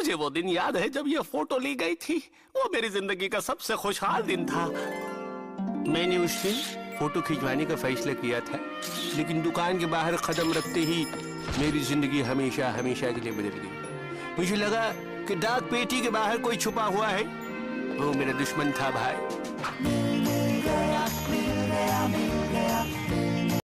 मुझे वो दिन याद है जब ये फोटो ली गई थी। वो मेरी जिंदगी का सबसे खुशहाल दिन था। मैंने उस दिन फोटो खिंचवाने का फैसला किया था, लेकिन दुकान के बाहर कदम रखते ही मेरी जिंदगी हमेशा हमेशा के लिए बदल गई। मुझे लगा कि डाक पेटी के बाहर कोई छुपा हुआ है। वो मेरा दुश्मन था भाई।